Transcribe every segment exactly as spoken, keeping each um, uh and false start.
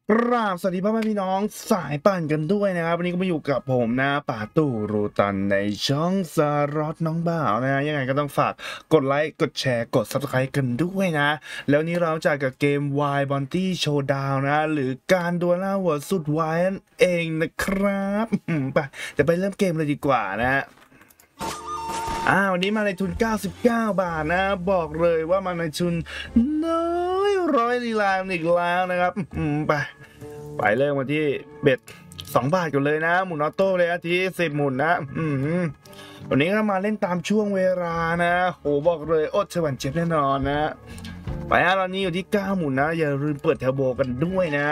กราบสวัสดีพ่อแม่พี่น้องสายปั่นกันด้วยนะครับวันนี้ก็มาอยู่กับผมนะป่าตู่รูตันในช่องสารอตน้องบ่าวนะยังไงก็ต้องฝากกดไลค์กดแชร์กด ซับสไครบ์ กันด้วยนะแล้วนี้เราจะกับเกม Y Bounty Showdown นะหรือการดวลล่าหัวสุดวายนั่นเองนะครับไปเดี๋ยวไปเริ่มเกมเลยดีกว่านะอ่าวันนี้มาในทุนเก้าสิบเก้าบาทนะบอกเลยว่ามาในทุนน้อยร้อยลีลาอีกแล้วนะครับอืมไปไปเริ่มมาที่เบ็ดสองบาทกันเลยนะหมุนออโต้เลยอาทิตย์สิบหมุนนะอืมวันนี้ก็มาเล่นตามช่วงเวลานะโหบอกเลยอดเฉวันเจ็บแน่นอนนะไปอ่ะตอนนี้อยู่ที่เก้าหมุนนะอย่าลืมเปิดเทอร์โบกันด้วยนะ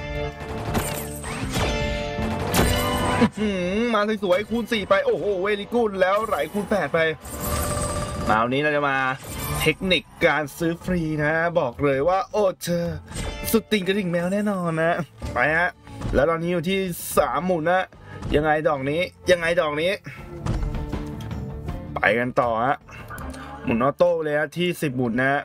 มาสวยๆคูณสี่ไปโอ้โหเวลิกูลแล้วไหลคูณแปดไปมาวันนี้เราจะมาเทคนิคการซื้อฟรีนะบอกเลยว่าโอ้เธอสุดติ่งกระดิ่งแมวแน่นอนนะไปฮะแล้วตอนนี้อยู่ที่สามหมุนนะยังไงดอกนี้ยังไงดอกนี้ไปกันต่อฮะหมุนออโต้เลยฮะที่สิบหมุนนะ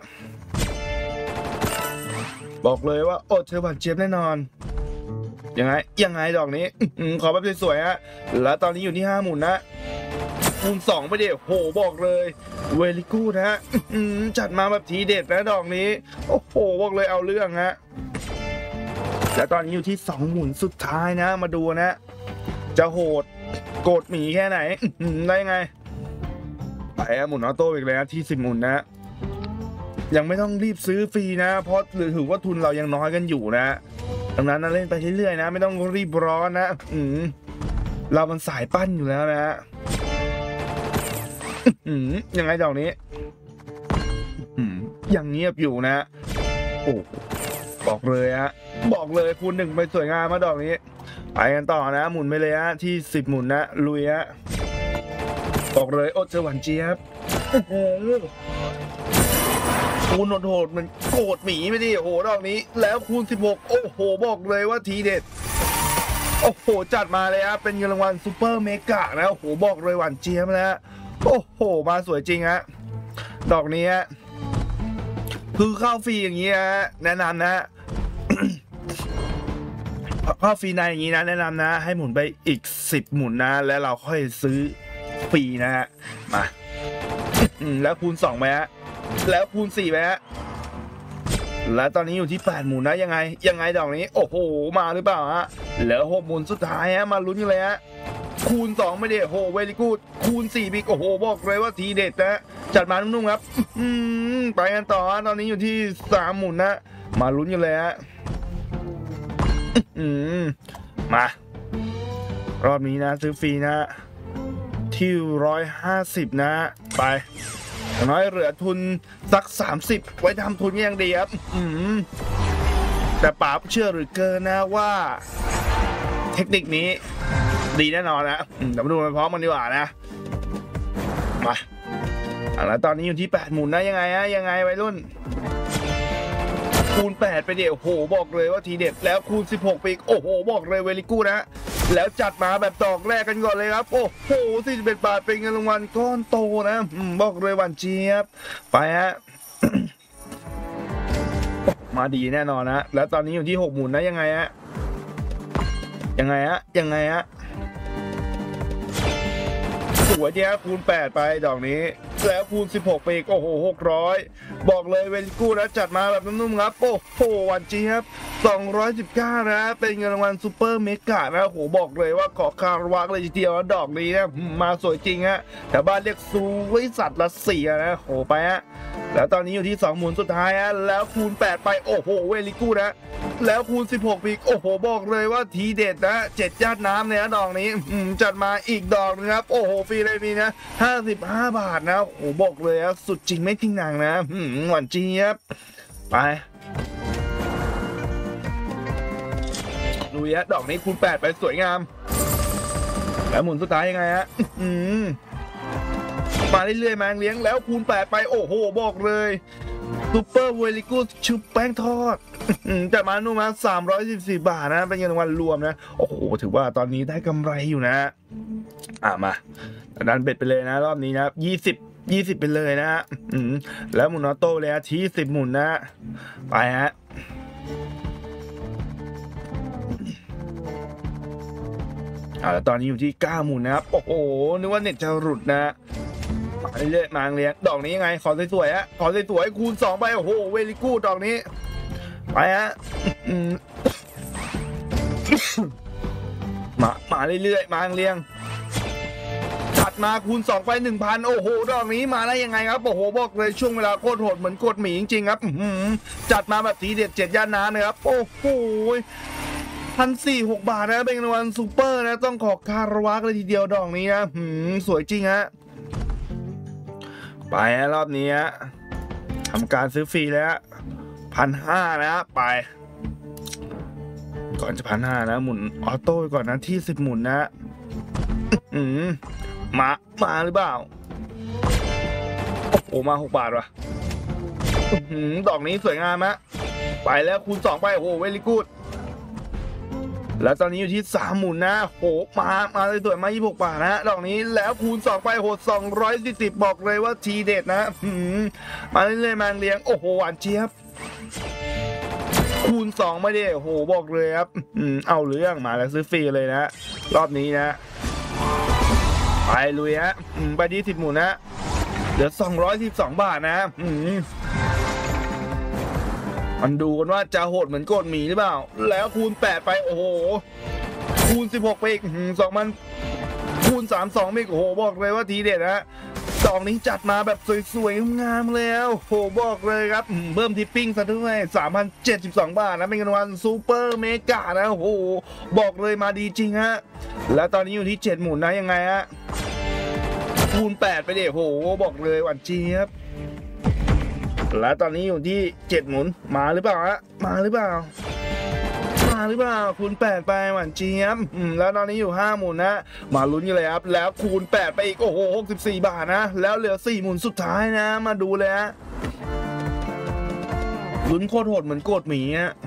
บอกเลยว่าโอ้เธอหวานเจี๊ยบแน่นอนยังไงยังไงดอกนี้ขอแบบสวยๆฮะแล้วตอนนี้อยู่ที่ห้าหมุนนะคูณสองไปเดี๋ยวโหบอกเลยเวลิกูดฮะจัดมาแบบทีเด็ดนะดอกนี้โอ้โหบอกเลยเอาเรื่องฮะและตอนนี้อยู่ที่สองหมุนสุดท้ายนะมาดูนะจะโหดโกรธหมีแค่ไหนได้ไงไปหมุนออโต้อีกเลยนะที่สิบหมุนนะยังไม่ต้องรีบซื้อฟรีนะเพราะหรือถือว่าทุนเรายังน้อยกันอยู่นะดังนั้นเล่นไปเรื่อยๆนะไม่ต้องรีบร้อนนะอืมเรามันสายปั้นอยู่แล้วนะอืมยังไงดอกนี้อืมยังเงียบอยู่นะโอ้บอกเลยฮะบอกเลยคูณหนึ่งไปสวยงามมาดอกนี้ไปกันต่อนะหมุนไปเลยฮะที่สิบหมุนนะลุยฮะบอกเลยโอ้เจอหวานเจี๊ยบคูณโหดๆมันโกรธหมีไม่ดิโอ้โหดอกนี้แล้วคูณสิบหกโอ้โหบอกเลยว่าทีเด็ดโอ้โหจัดมาเลยฮะเป็นเงินรางวัลซูเปอร์เมกะนะโอ้โหบอกเลยหวานเจี๊ยบนะโอ้โหมาสวยจริงฮะดอกนี้คือเข้าฟรีอย่างนี้ฮะแนะนำนะเข้าฟรีในอย่างนี้นะแนะนำนะให้หมุนไปอีกสิบหมุนนะแล้วเราค่อยซื้อฟรีนะฮะมาแล้วคูณสองไปฮะแล้วคูณสี่ไปฮะแล้วตอนนี้อยู่ที่แปดหมุนนะยังไงยังไงดอกนี้โอ้โหมาหรือเปล่าฮะแล้วหกหมุนสุดท้ายฮะมาลุ้นกันเลยฮะคูณสองไม่ได้โหเวลิกูดคูณสี่บิ๊กโอ้โหบอกเลยว่าทีเด็ดนะจัดมานุ่มๆครับอืมไปกันต่อตอนนี้อยู่ที่สามหมุนนะมาลุ้นกันเลยฮะอืมมารอบนี้นะซื้อฟรีนะที่ร้อยห้าสิบนะไปอย่างน้อยเหลือทุนสักสามสิบไว้ทำทุนยังดีครับอืมแต่ป๋าเชื่อหรือเกินนะว่าเทคนิคนี้ดีแน่นอนนะเดี๋ยวมาดูไปพร้อมกันดีกว่านะมาแล้วตอนนี้อยู่ที่แปดหมุนนะยังไงฮะยังไงวัยรุ่นคูณแปดไปเดี๋ยวโอ้โหบอกเลยว่าทีเด็ดแล้วคูณสิบหกไปอีกโอ้โหบอกเลยเวลิกูนะแล้วจัดมาแบบดอกแรกกันก่อนเลยครับโอ้โหสี่สิบเอ็ดบาทเป็นเงินรางวัลก้อนโตนะบอกเลยหวานเจี๊ยบไปฮะ มาดีแน่นอนนะแล้วตอนนี้อยู่ที่หกหมุนนะยังไงฮะยังไงฮะยังไงฮะสวยเนี่ยคูณแปดไปดอกนี้แล้วคูณสิบหกไปอีกโอ้โหหกร้อยบอกเลยเวลิกูนะจัดมาแบบนุ่มๆครับโอ้โหวันจีครับสองร้อยสิบเก้านะเป็นเงินรางวัลซูเปอร์เมกะนะโอ้โหบอกเลยว่าขอคารวะเลยทีเดียวดอกนี้นะมาสวยจริงฮะแต่บ้านเรียกซูวิสัตว์รัสเซียนะโหไปฮะแล้วตอนนี้อยู่ที่สองหมุนสุดท้ายฮะแล้วคูณแปดไปโอ้โหเวลิกูนะแล้วคูณสิบหกอีกโอ้โหบอกเลยว่าทีเด็ดนะเจ็ดญาติน้ำเนี่ยดอกนี้จัดมาอีกดอกนะครับโอ้โหฟรีเลยมีนะห้าสิบห้าบาทนะโอ้บอกเลยอะสุดจริงไม่ทิ้งหนังนะหวานเจี๊ยบไปดูยะดอกนี้คูณแปดไปสวยงามแล้วหมุนสุดท้ายยังไงฮะมาเรื่อยๆมาเลี้ยงแล้วคูณแปดไปโอ้โหบอกเลยซูเปอร์เวลิกูชุบแป้งทอดจัดมานู่นมาสามร้อยสิบสี่บาทนะเป็นเงินรางวัลรวมนะโอ้โหถือว่าตอนนี้ได้กำไรอยู่นะอ่ะมาดันเบ็ดไปเลยนะรอบนี้นะยี่สิบยี่สิบไปเลยนะฮะแล้วหมุนออโต้เลยทีสิบหมุนนะไปฮะอ่าแล้วตอนนี้อยู่ที่เก้าหมุนนะครับโอ้โหนึกว่าเน็ตจะหลุดนะมาเรื่อยๆมาเรียนดอกนี้ยังไงขอสวยๆฮะขอสวยๆคูณสองไปโอ้โหเวลิกูดดอกนี้ไปฮะมามาเรื่อยๆมาเรียงถัดมาคูณสองไป หนึ่งพัน โอ้โหดอกนี้มาได้ยังไงครับโอ้โหบอกเลยช่วงเวลาโคตรโหดเหมือนกดหมีจริงๆครับจัดมาแบบทีเด็ดเจ็ดย่านน้ำเลยครับโอ้โหพันสี่หกบาทนะเป็นรางวัลซูเปอร์นะต้องขอคารวะเลยทีเดียวดอกนี้นะหืมสวยจริงฮะไปรอบนี้ทำการซื้อฟรีแล้วพันห้านะไปก่อนจะพันห้านะหมุนออโต้ก่อนนะที่สิบหมุนนะอืมมามาหรือเปล่าโอ้มาหกบาทว่ะดอกนี้สวยงามฮะไปแล้วคูณสองไปโอ้เวลิกูดแล้วตอนนี้อยู่ที่สามหมุนนะโหมามาเลยสวยมายี่สิบหกบาทนะดอกนี้แล้วคูณสองไปโหสองร้อยสี่สิบบอกเลยว่าทีเด็ดนะมาเรื่อยๆมาเลี้ยงโอ้โหหวานเจี๊ยบคูณสองไม่ได้โอ้โหบอกเลยครับเอาเรื่องมาแล้วซื้อฟรีเลยนะรอบนี้นะไปลุยฮะไปที่สิบหมุนนะเหลือสองร้อยสิบสองบาทนะมันดูกันว่าจะโหดเหมือนโกดหมีหรือเปล่าแล้วคูณแปดไปโอ้โหคูณสิบหกไปอีกสองมันคูณสามสองอีกโอ้โหบอกเลยว่าทีเด็ดนะดอกนี้จัดมาแบบสวยๆงามแล้วโหบอกเลยครับเพิ่มทิปปิ้งซะด้วย สามพันเจ็ดสิบสอง บาทนะเป็นเงินรางวัลซูเปอร์เมกานะโอ้โหบอกเลยมาดีจริงฮะแล้วตอนนี้อยู่ที่เจ็ดหมุนนะยังไงฮะคูณแปดไปเดี๋ยวโหบอกเลยหวานเจี๊ยบแล้วตอนนี้อยู่ที่เจ็ดหมุนมาหรือเปล่าฮะมาหรือเปล่ามาหรือเปล่าคูณแปดไปหวานเจี๊ยบแล้วตอนนี้อยู่ห้าหมุนนะมาลุ้นกันเลยครับแล้วคูณแปดไปอีกโอ้โหหกสิบสี่บาทนะแล้วเหลือสี่หมุนสุดท้ายนะมาดูเลยฮะลุ้นโคตรโหดเหมือนโกดหมีฮะ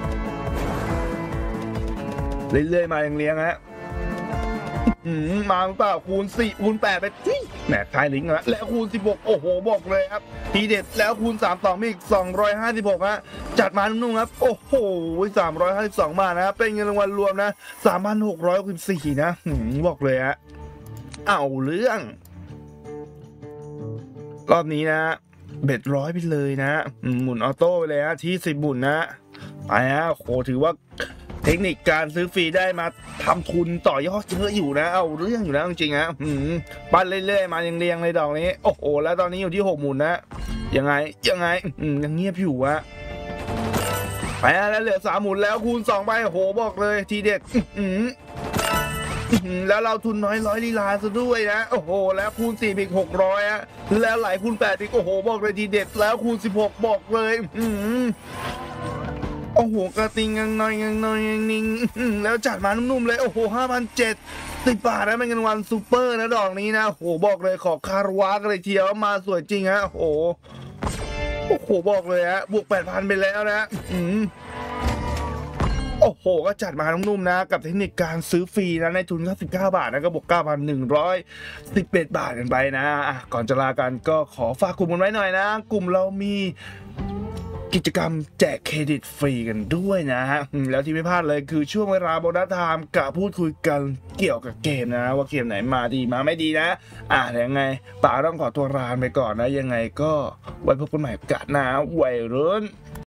เรื่อยๆมาอย่างเลี้ยงฮะมาหรือเปล่าคูณสี่คูณแปดไปแหมคลายลิงก์แล้วแล้วคูณสิบหกโอ้โหบอกเลยครับทีเด็ดแล้วคูณสามต่อมีอีกสองร้อยห้าสิบหกฮะจัดมานุ่มๆครับโอ้โหสามร้อยห้าสิบสองบาทนะเป็นเงินรางวัลรวมนะสามพันหกร้อยหกสิบสี่นะบอกเลยฮะเอาเรื่องรอบนี้นะเบ็ดร้อยไปเลยนะหมุนออโต้ไปเลยฮะที่สิบหมุนนะไปฮะโหถือว่าเทคนิคการซื้อฟรีได้มาทำทุนต่อยอดเยอะอยู่นะเอาเรื่องอยู่นะจริงๆฮะปั้นเรื่อยๆมายังเรียงเลยดอกนี้โอ้โหแล้วตอนนี้อยู่ที่หกหมุนนะยังไงยังไงยังเงียบอยู่อะไปแล้วเหลือสามหมุนแล้วคูณสองไปโอ้โหบอกเลยทีเด็ดแล้วเราทุนน้อยร้อยลีลาซะด้วยนะโอ้โหแล้วคูณสี่อีกหกร้อยอะแล้วไหลคูณแปดอีกโอ้โหบอกเลยทีเด็ดแล้วคูณสิบหกบอกเลยโอ้โหกระติงยังน้อยยังน้อยยังนิ่งแล้วจัดมานุ่มๆเลยโอ้โหห้าพันเจ็ดสิบบาทนะเป็นเงินวันซูเปอร์นะดอกนี้นะโอ้โหบอกเลยขอคารวะกันเลยเทียวมาสวยจริงฮะโอ้โหโอ้โหบอกเลยฮะบวกแปดพันไปแล้วนะอืมโอ้โหก็จัดมานุ่มๆนะกับเทคนิคการซื้อฟรีนะในทุนแค่สิบเก้าบาทนะก็บวกเก้าพันหนึ่งร้อยสิบเอ็ดบาทกันไปนะก่อนจะลากันก็ขอฝากกลุ่มกันไว้หน่อยนะกลุ่มเรามีกิจกรรมแจกเครดิตฟรีกันด้วยนะฮะแล้วที่ไม่พลาดเลยคือช่วงเวลาโบนัสไทม์กับพูดคุยกันเกี่ยวกับเกมนะว่าเกมไหนมาดีมาไม่ดีนะอ่ายังไงป๋าต้องขอตัวลาไปก่อนนะยังไงก็ไว้พบกันใหม่กันนะวัยรุ่น